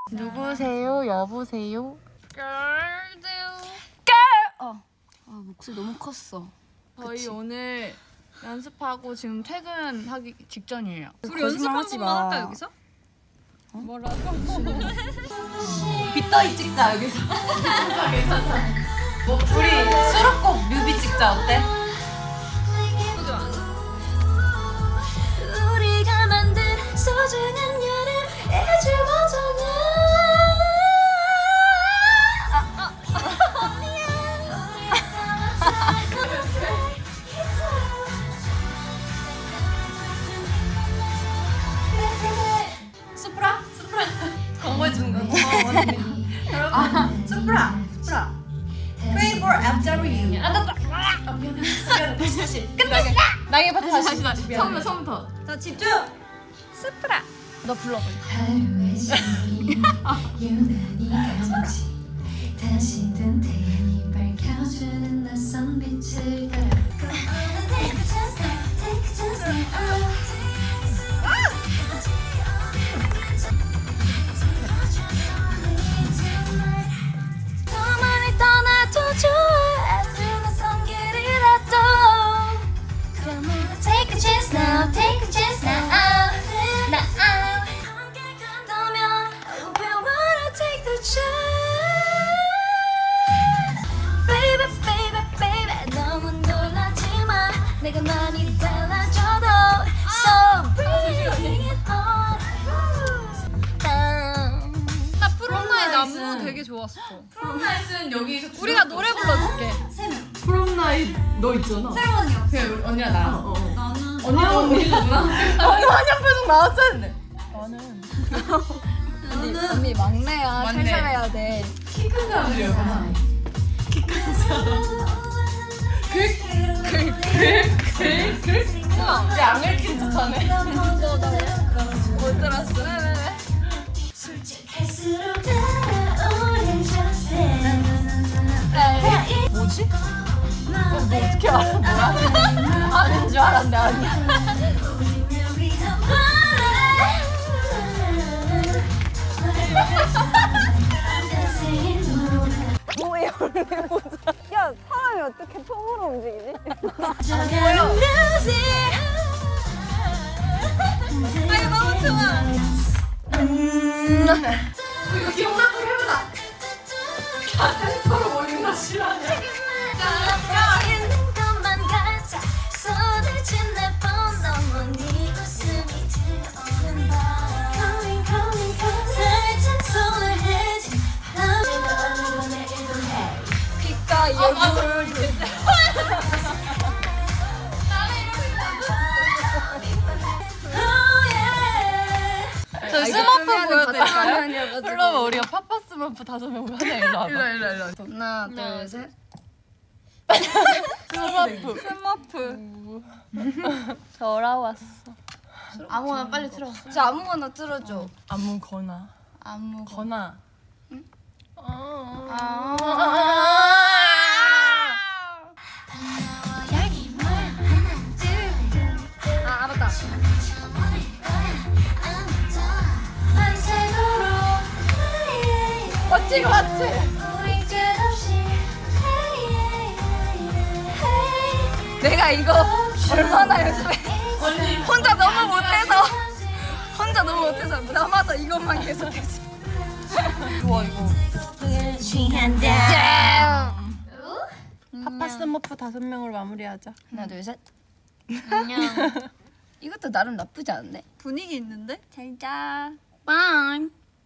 누구세요? 여보세요? 목소리 너무 컸어. 저희 그치? 오늘 연습하고 지금 퇴근하기 직전이에요. 우리 연습 한 번만 할까 여기서? 뭐라고? 빗더위 찍자 여기서. 괜찮아. 뭐 우리 수록곡 뮤비 찍자 어때? 우리가 만든 소중한 여름 해주어서는 수프라? 수프라 광고해주는 거. 여러분 수프라 수프라 Pray for FW. 다시 끝났어. 나에게 다시 처음부터. 자 집중. 스프라. 너 불러봐. 하루의 시간이 유난히 가끔씩 다시 든 태양이 밝혀주는 낯선 빛을 따라 Take a chance now, take a chance now. 더 많이 떠나도 좋아 아주 낯선 길이라도 Come on, take a chance now, take a chance now. 함께 간다면 I wanna take the chance. Baby, baby, baby 너무 놀라지 마 내가 많이 달라져도 So bring it on. 나 프롬나잇 안무 되게 좋았어. 프롬나잇은 여기서 우리가 노래 불러줄게. 프롬나잇 너 있잖아. 새로운이요. 그냥 언니랑 나랑. 나는 언니구나. 언니 환영 표정 나왔어야 했네. 언니 막내야. 잘 맞네. 살아야 돼. 키 큰 사람들이었구나. 이제 안 긁힌 척하네. 못 들었어. 솔직할수록 다가오는 자세. 뭐지? 뭐 어떻게 알아? 뭐야? 아는 줄 알았는데 아니야. 뭐야? 야 사람이 어떻게 폼으로 움직이지? 아 이거 너무 좋아. 이거 기억나고 해보자. 가센터로 모이는 거 싫어하냐? 있는 것만 가자 쏟아진 내 봄 너무 네 웃음이 들어오는 밤 Coming coming coming 살짝 손을 해진 바람이 너를 내일도 해 귓가 예불. 저 스머프 보여드릴까요? 그러면 우리가 파파 스머프 5명 하자. 일로 와봐. 일로. 하나 둘 셋. 스머프. 스머프. 돌아왔어. 아무거나 빨리 틀어. 저 아무거나 틀어줘. 아무거나. 아무거나. 응? 아 맞다. 맞지 맞지. 내가 이거 얼마나 연습해. 혼자 너무 못해서 남아서 이것만 계속했어. 좋아 이거. 파파 스머프 5명으로 마무리하자. 하나 둘 셋. 안녕. 이것도 나름 나쁘지 않네. 분위기 있는데? 잘 자. 빵.